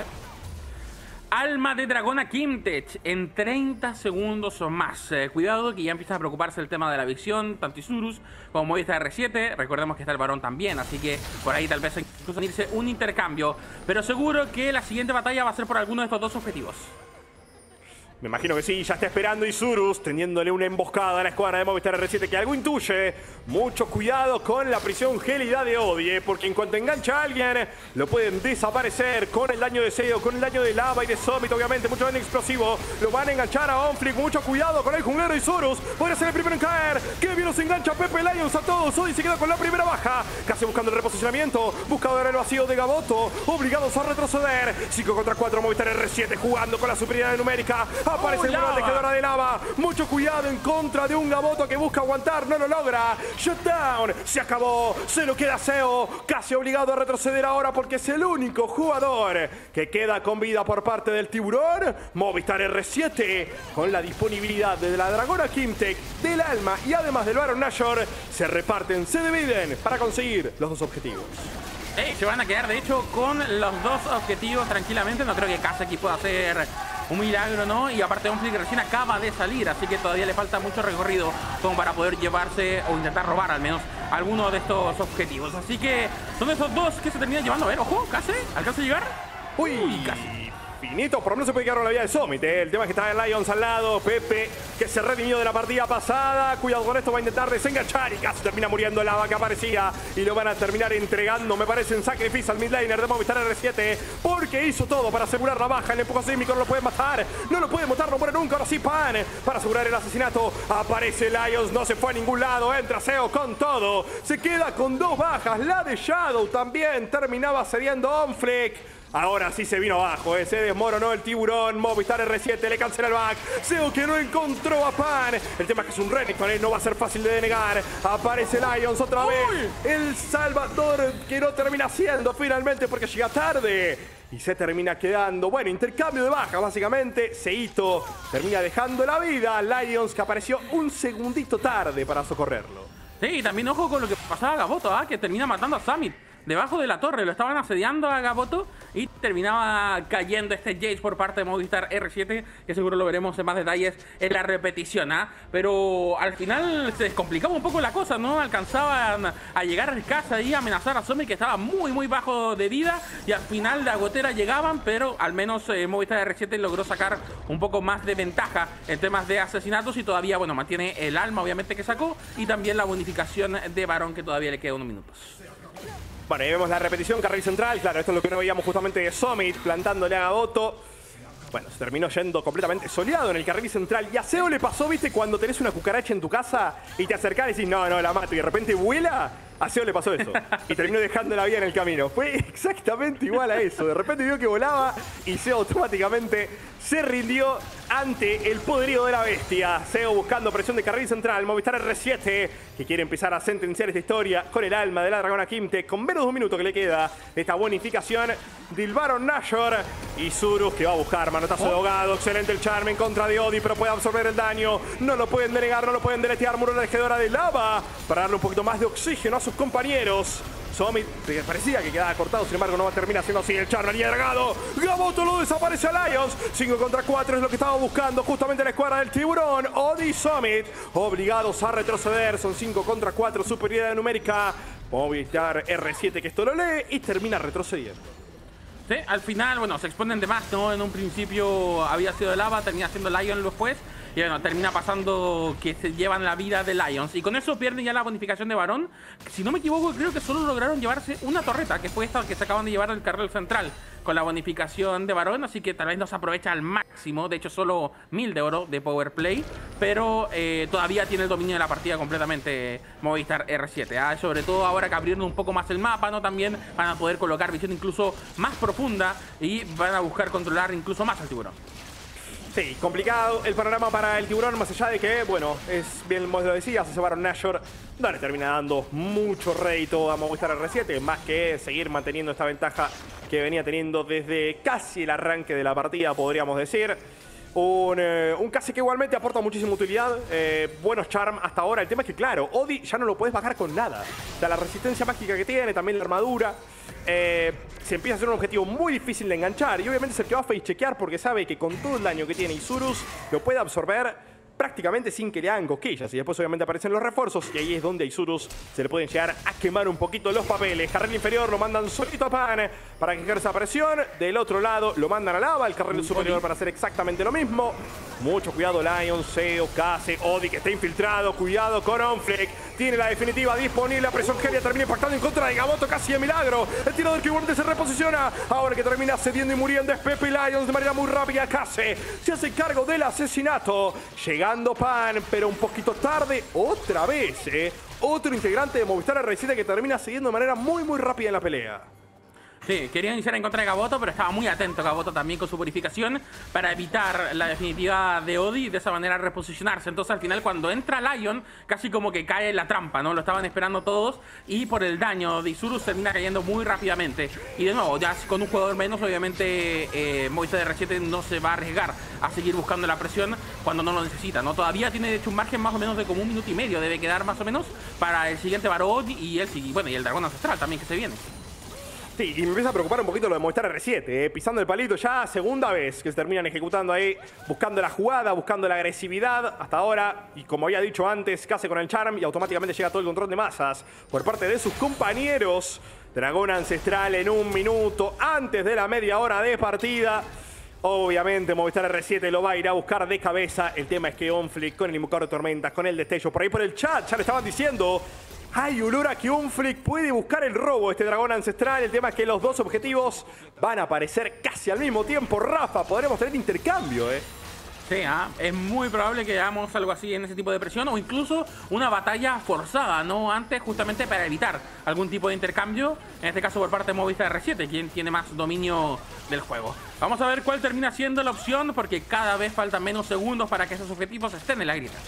Alma de dragón a Kimtech en treinta segundos o más. Eh, cuidado que ya empieza a preocuparse el tema de la visión, tanto Isurus como Movistar R siete. Recordemos que está el varón también, así que por ahí tal vez incluso irse un intercambio. Pero seguro que la siguiente batalla va a ser por alguno de estos dos objetivos. Me imagino que sí, ya está esperando Isurus, tendiéndole una emboscada a la escuadra de Movistar R siete que algo intuye. Mucho cuidado con la prisión gélida de Odie, porque en cuanto engancha a alguien, lo pueden desaparecer con el daño de Seo, con el daño de Lava y de Summit, obviamente, mucho daño explosivo. Lo van a enganchar a Onflick, mucho cuidado con el junglero Isurus. Podría ser el primero en caer. Que bien nos engancha Pepe Lions a todos. Odie se queda con la primera baja, casi buscando el reposicionamiento, buscador el vacío de Gaboto, obligados a retroceder. cinco contra cuatro, Movistar R siete jugando con la superioridad numérica. Aparece oh, una tejedora de lava. Mucho cuidado en contra de un Gaboto que busca aguantar. No lo logra. Shutdown. Se acabó. Se lo queda Seo. Casi obligado a retroceder ahora porque es el único jugador que queda con vida por parte del Tiburón. Movistar R siete con la disponibilidad de la Dragona Kimtech, del Alma y además del Baron Nashor se reparten, se dividen para conseguir los dos objetivos. Eh, se van a quedar de hecho con los dos objetivos tranquilamente. No creo que Case aquí pueda hacer un milagro, ¿no? Y aparte Onflick recién acaba de salir, así que todavía le falta mucho recorrido como para poder llevarse o intentar robar al menos alguno de estos objetivos. Así que son esos dos que se terminan llevando. A ver, ojo, Case, ¿alcanza a llegar? Uy, Uy, casi. finito, por lo menos se puede quedar con la vida de Summit, ¿eh? El tema es que está el Lions al lado, Pepe, que se redimió de la partida pasada. Cuidado con esto, va a intentar desenganchar y casi termina muriendo el lava que aparecía. Y lo van a terminar entregando, me parece, en sacrificio al midlaner de Movistar R siete, porque hizo todo para asegurar la baja. El empujón sísmico no lo puede matar, no lo puede matar, no muere nunca. Ahora sí, Pan, para asegurar el asesinato. Aparece Lions, no se fue a ningún lado, entra Seo con todo. Se queda con dos bajas, la de Shadow también terminaba cediendo Onflick. Ahora sí se vino abajo, ¿eh? Se desmoronó el tiburón. Movistar R siete le cancela el back. Seo que no encontró a Pan. El tema es que es un Renekton, ¿eh? No va a ser fácil de denegar. Aparece Lions otra vez. ¡Uy! El Salvador que no termina siendo finalmente porque llega tarde. Y se termina quedando, bueno, intercambio de bajas básicamente. Seito termina dejando la vida. Lions que apareció un segundito tarde para socorrerlo. Sí, también ojo con lo que pasaba a Gaboto, ¿ah? Que termina matando a Summit debajo de la torre. Lo estaban asediando a Gaboto y terminaba cayendo este Jace por parte de Movistar R siete, que seguro lo veremos en más detalles en la repetición, ¿ah? Pero al final se descomplicaba un poco la cosa, ¿no? Alcanzaban a llegar a casa y amenazar a Summit, que estaba muy muy bajo de vida, y al final la gotera llegaban, pero al menos eh, Movistar R siete logró sacar un poco más de ventaja en temas de asesinatos y todavía, bueno, mantiene el alma obviamente que sacó y también la bonificación de Barón, que todavía le queda unos minutos. Bueno, ahí vemos la repetición, carril central. Claro, esto es lo que no veíamos justamente de Summit, plantándole a Gaboto. Bueno, se terminó yendo completamente soleado en el carril central. Y a Seo le pasó, ¿viste? Cuando tenés una cucaracha en tu casa y te acercás y decís, no, no, la mato. Y de repente vuela. A Seo le pasó eso. Y terminó dejando la vida en el camino. Fue exactamente igual a eso. De repente vio que volaba y Seo automáticamente se rindió ante el poderío de la bestia. Seo buscando presión de carril central. Movistar R siete, que quiere empezar a sentenciar esta historia con el alma de la dragona Kimte. Con menos de un minuto que le queda de esta bonificación del Baron Nashor. Y Zurus, que va a buscar manotazo de ahogado. Excelente el charme en contra de Odi, pero puede absorber el daño. No lo pueden denegar, no lo pueden deletear. Muro tejedora de lava para darle un poquito más de oxígeno a sus compañeros. Summit parecía que quedaba cortado, sin embargo no va a terminar siendo así. El Charman y el dragado. Gaboto lo desaparece a Lions. cinco contra cuatro es lo que estaba buscando justamente la escuadra del tiburón. Odi y Summit obligados a retroceder. Son cinco contra cuatro, superioridad numérica. Movistar R siete que esto lo lee y termina retrocediendo. Sí, al final, bueno, se exponen de más, ¿no? En un principio había sido de lava, termina siendo Lion después. Y bueno, termina pasando que se llevan la vida de Lions. Y con eso pierden ya la bonificación de Barón. Si no me equivoco, creo que solo lograron llevarse una torreta, que fue esta que se acaban de llevar del carril central con la bonificación de Barón. Así que tal vez no se aprovecha al máximo. De hecho, solo mil de oro de Power Play. Pero eh, todavía tiene el dominio de la partida completamente Movistar R siete. ¿Ah? Sobre todo ahora que abrieron un poco más el mapa, ¿no? También van a poder colocar visión incluso más profunda y van a buscar controlar incluso más al tiburón. Sí, complicado el panorama para el tiburón, más allá de que, bueno, es bien como lo decías, se Baron Nashor no le termina dando mucho rédito a Movistar R siete, más que seguir manteniendo esta ventaja que venía teniendo desde casi el arranque de la partida, podríamos decir. Un, eh, un casi que igualmente aporta muchísima utilidad, eh, buenos charm hasta ahora. El tema es que, claro, Odi ya no lo puedes bajar con nada. O sea, la resistencia mágica que tiene, también la armadura, eh, se empieza a ser un objetivo muy difícil de enganchar. Y obviamente es el que va a face chequear porque sabe que con todo el daño que tiene Isurus lo puede absorber prácticamente sin que le hagan cosquillas. Y después obviamente aparecen los refuerzos y ahí es donde a Isurus se le pueden llegar a quemar un poquito los papeles. Carril inferior lo mandan solito a Pan para que ejerza presión. Del otro lado lo mandan a lava, el carril superior para hacer exactamente lo mismo. Mucho cuidado Lion, Seo, Kase, Odi que está infiltrado. Cuidado con Onflick. Tiene la definitiva disponible. La presión Gelia termina impactando en contra de Gaboto casi de milagro. El tiro del Keyboard se reposiciona. Ahora que termina cediendo y muriendo es Pepe Lions de manera muy rápida. Kase se hace cargo del asesinato. Llegando Pan, pero un poquito tarde otra vez, ¿eh? Otro integrante de Movistar R siete que termina siguiendo de manera muy muy rápida en la pelea. Sí, quería iniciar en contra de Gaboto, pero estaba muy atento Gaboto también con su purificación para evitar la definitiva de Odi y de esa manera reposicionarse. Entonces al final cuando entra Lion, casi como que cae en la trampa, ¿no? Lo estaban esperando todos y por el daño de Isurus termina cayendo muy rápidamente. Y de nuevo, ya con un jugador menos, obviamente eh, Movistar R siete no se va a arriesgar a seguir buscando la presión cuando no lo necesita, ¿no? Todavía tiene de hecho un margen más o menos de como un minuto y medio, debe quedar más o menos para el siguiente Barón y el, bueno, y el dragón ancestral también que se viene. Sí, y me empieza a preocupar un poquito lo de Movistar R siete, eh, pisando el palito ya segunda vez que se terminan ejecutando ahí, buscando la jugada, buscando la agresividad hasta ahora, y como había dicho antes, casi con el charm y automáticamente llega todo el control de masas por parte de sus compañeros. Dragón Ancestral en un minuto antes de la media hora de partida. Obviamente Movistar R siete lo va a ir a buscar de cabeza. El tema es que Onflick con el invocador de tormentas, con el destello, por ahí por el chat ya le estaban diciendo... Hay olor a que Onflick puede buscar el robo, este dragón ancestral. El tema es que los dos objetivos van a aparecer casi al mismo tiempo. Rafa, podremos tener intercambio, ¿eh? Sí, ¿eh? Es muy probable que hagamos algo así en ese tipo de presión o incluso una batalla forzada, ¿no? Antes, justamente para evitar algún tipo de intercambio, en este caso por parte de Movistar R siete, quien tiene más dominio del juego. Vamos a ver cuál termina siendo la opción, porque cada vez faltan menos segundos para que esos objetivos estén en la grita.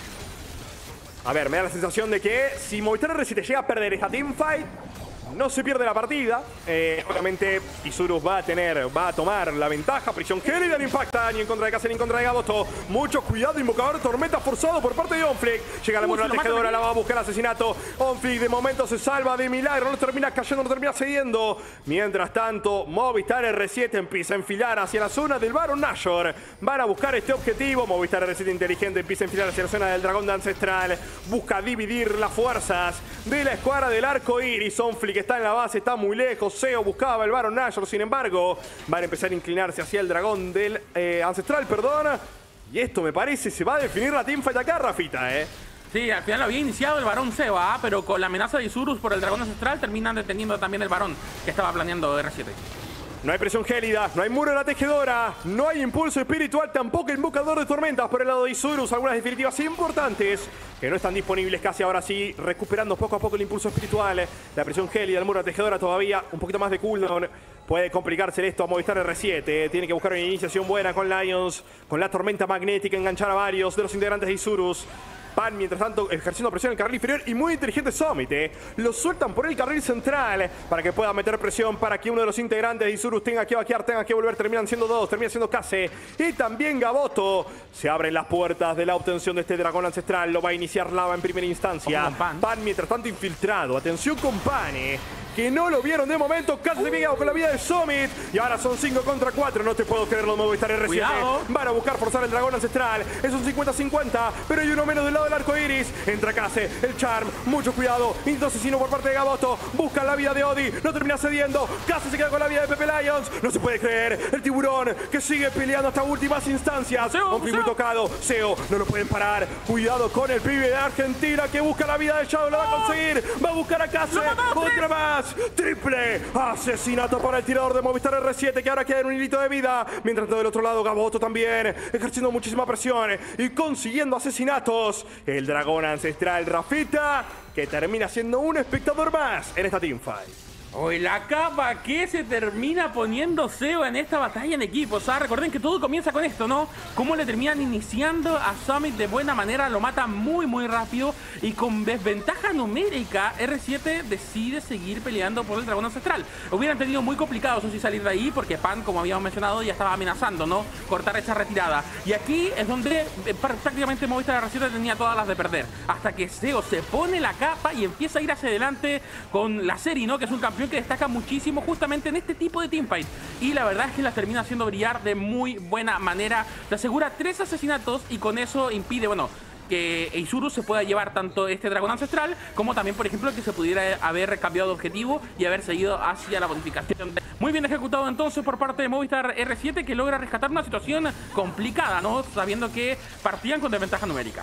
A ver, me da la sensación de que si Movistar R siete llega a perder esta teamfight, no se pierde la partida. Eh, obviamente, Isurus va a tener, va a tomar la ventaja. Prisión gélida no impacta ni en contra de Casen ni en contra de Gaboto. Mucho cuidado, invocador de tormenta forzado por parte de Onflick. Llega la mano de la tejedora, la va a buscar asesinato. Onflick de momento se salva de milagro, no termina cayendo, no termina cediendo. Mientras tanto, Movistar R siete empieza a enfilar hacia la zona del Baron Nashor. Van a buscar este objetivo. Movistar R siete inteligente empieza a enfilar hacia la zona del dragón de Ancestral. Busca dividir las fuerzas de la escuadra del arco iris. Onflick está en la base, está muy lejos. Seo buscaba el Baron Nashor, sin embargo, van a empezar a inclinarse hacia el dragón del eh, Ancestral, perdón. Y esto me parece se va a definir la teamfight acá, Rafita, ¿eh? Sí, al final había iniciado el varón Seba, ¿eh? Pero con la amenaza de Isurus por el dragón ancestral terminan deteniendo también el varón que estaba planeando R siete. No hay presión gélida, no hay muro en la tejedora, no hay impulso espiritual, tampoco invocador de tormentas por el lado de Isurus. Algunas definitivas importantes que no están disponibles casi ahora sí, recuperando poco a poco el impulso espiritual. La presión gélida, el muro de la tejedora todavía, un poquito más de cooldown. Puede complicarse esto a Movistar R siete. Tiene que buscar una iniciación buena con Lions, con la tormenta magnética, enganchar a varios de los integrantes de Isurus. Van, mientras tanto, ejerciendo presión en el carril inferior y muy inteligente Summit, ¿eh? Lo sueltan por el carril central para que pueda meter presión, para que uno de los integrantes de Isurus tenga que vaquear, tenga que volver. Terminan siendo dos, termina siendo Kase y también Gaboto. Se abren las puertas de la obtención de este dragón ancestral. Lo va a iniciar Lava en primera instancia. Pan. Pan, mientras tanto, infiltrado. Atención con Pane, que no lo vieron de momento. Casi se pega con la vida de Summit. Y ahora son cinco contra cuatro. No te puedo creer, lo nuevo estar R siete. Cuidado. Van a buscar forzar el dragón ancestral. Es un cincuenta cincuenta, pero hay uno menos del lado del arco iris. Entra Kase, el charm. Mucho cuidado. Intento asesino por parte de Gaboto. Buscan la vida de Odi. No termina cediendo. Kase se queda con la vida de Pepe Lions. No se puede creer. El tiburón que sigue peleando hasta últimas instancias. Un muy tocado. Seo, no lo pueden parar. Cuidado con el pibe de Argentina que busca la vida de Shadow. Lo va a conseguir. Va a buscar a Kase. Otra más. Triple asesinato para el tirador de Movistar R siete, que ahora queda en un hilito de vida. Mientras del otro lado Gaboto también ejerciendo muchísima presión y consiguiendo asesinatos. El dragón ancestral, Rafita, que termina siendo un espectador más en esta teamfight. Hoy la capa que se termina poniendo Seo en esta batalla en equipo. O sea, recuerden que todo comienza con esto, ¿no? Cómo le terminan iniciando a Summit de buena manera, lo mata muy muy rápido y con desventaja numérica R siete decide seguir peleando por el dragón ancestral. Hubieran tenido muy complicado eso sí salir de ahí, porque Pan, como habíamos mencionado, ya estaba amenazando, ¿no? Cortar esa retirada. Y aquí es donde eh, prácticamente Movistar R siete tenía todas las de perder. Hasta que Seo se pone la capa y empieza a ir hacia adelante con la serie, ¿no? Que es un campeón que destaca muchísimo justamente en este tipo de teamfight. Y la verdad es que la termina haciendo brillar de muy buena manera. Le asegura tres asesinatos y con eso impide, bueno, que Isurus se pueda llevar tanto este dragón ancestral como también, por ejemplo, que se pudiera haber cambiado de objetivo y haber seguido hacia la bonificación. Muy bien ejecutado entonces por parte de Movistar R siete, que logra rescatar una situación complicada, ¿no? Sabiendo que partían con desventaja numérica.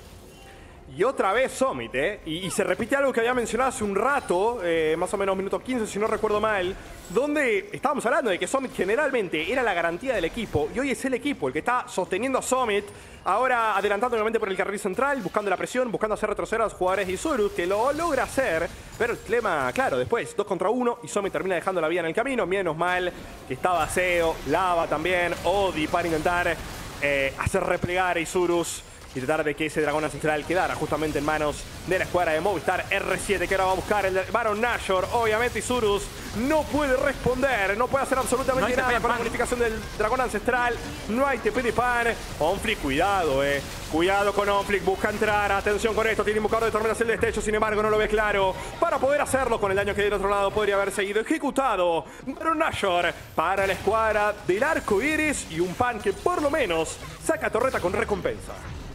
Y otra vez Summit, ¿eh? Y, y se repite algo que había mencionado hace un rato, eh, más o menos minuto quince, si no recuerdo mal, donde estábamos hablando de que Summit generalmente era la garantía del equipo, y hoy es el equipo el que está sosteniendo a Summit, ahora adelantando nuevamente por el carril central, buscando la presión, buscando hacer retroceder a los jugadores de Isurus, que lo logra hacer, pero el tema, claro, después, dos contra uno, y Summit termina dejando la vida en el camino. Menos mal que estaba Seo, Lava también, Odi para intentar eh, hacer replegar a Isurus y tratar de que ese dragón ancestral quedara justamente en manos de la escuadra de Movistar R siete, que ahora va a buscar el Baron Nashor. Obviamente Isurus no puede responder, no puede hacer absolutamente no nada para la bonificación del dragón ancestral. No hay T P de pan. Onflic, cuidado, eh. Cuidado con Onflic, busca entrar. Atención con esto, tiene invocador de tormentas el destello, sin embargo no lo ve claro. Para poder hacerlo con el daño que del otro lado podría haber seguido ejecutado. Baron Nashor para la escuadra del arco iris y un pan que por lo menos saca torreta con recompensa.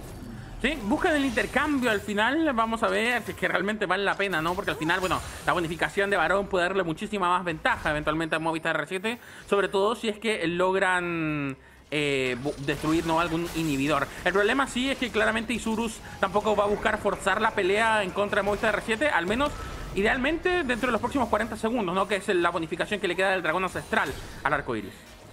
Sí, buscan el intercambio al final, vamos a ver si es que realmente vale la pena, ¿no? Porque al final, bueno, la bonificación de Barón puede darle muchísima más ventaja eventualmente a Movistar R siete, sobre todo si es que logran eh, destruir, ¿no?, algún inhibidor. El problema sí es que claramente Isurus tampoco va a buscar forzar la pelea en contra de Movistar R siete, al menos idealmente dentro de los próximos cuarenta segundos, ¿no? Que es la bonificación que le queda del dragón ancestral al arco iris.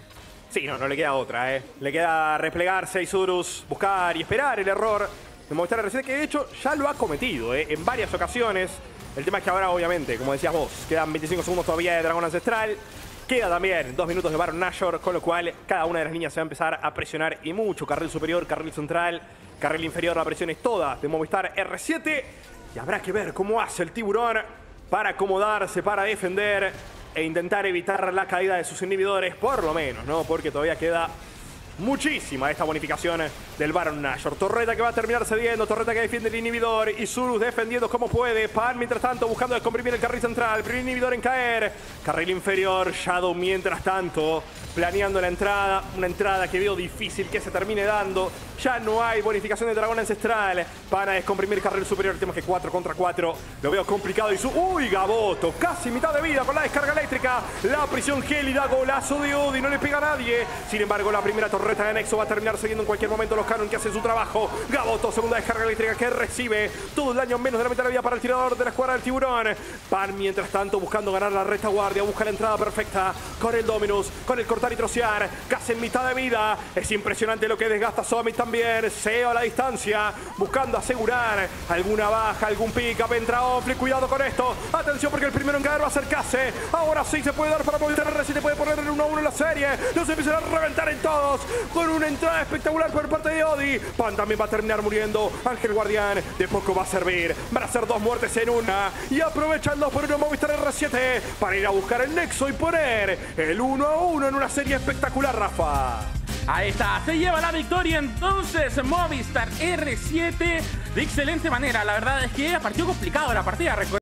Sí, no, no le queda otra, ¿eh? Le queda replegarse a Isurus, buscar y esperar el error de Movistar R siete, que de hecho ya lo ha cometido, ¿eh?, en varias ocasiones. El tema es que ahora, obviamente, como decías vos, quedan veinticinco segundos todavía de dragón ancestral. Queda también dos minutos de Baron Nashor, con lo cual cada una de las líneas se va a empezar a presionar y mucho. Carril superior, carril central, carril inferior, la presión es toda de Movistar R siete. Y habrá que ver cómo hace el tiburón para acomodarse, para defender e intentar evitar la caída de sus inhibidores, por lo menos, ¿no? Porque todavía queda muchísima esta bonificación del Baron Nashor. Torreta que va a terminar cediendo, Torreta que defiende el inhibidor, Isurus defendiendo como puede. Pan, mientras tanto, buscando descomprimir el carril central. Primer inhibidor en caer. Carril inferior, Shadow, mientras tanto, planeando la entrada. Una entrada que veo difícil que se termine dando. Ya no hay bonificación de dragón ancestral. Van a descomprimir carril superior. Tenemos que cuatro contra cuatro. Lo veo complicado. Y su... ¡Uy, Gaboto! Casi mitad de vida con la descarga eléctrica. La prisión gélida, golazo de Odi. No le pega a nadie. Sin embargo, la primera torreta de Nexo va a terminar siguiendo en cualquier momento los Canon, que hacen su trabajo. Gaboto, segunda descarga eléctrica que recibe. Todo el daño, menos de la mitad de la vida para el tirador de la escuadra del tiburón. Pan, mientras tanto, buscando ganar la retaguardia. Busca la entrada perfecta con el Dominus, con el cortar y trocear. Casi en mitad de vida. Es impresionante lo que desgasta Summit también. Seo a la distancia, buscando asegurar alguna baja, algún pick-up. Entra Onflic, cuidado con esto. Atención porque el primero en caer va a ser Case. Ahora sí se puede dar para Movistar R siete. Puede poner el uno a uno en la serie. Los empiezan a reventar en todos. Con una entrada espectacular por parte de Odi. Pan también va a terminar muriendo. Ángel Guardián de poco va a servir. Van a ser dos muertes en una. Y aprovecha el dos por uno Movistar R siete para ir a buscar el nexo y poner el uno a uno en una serie espectacular, Rafa. Ahí está, se lleva la victoria entonces Movistar R siete de excelente manera. La verdad es que partió complicado la partida.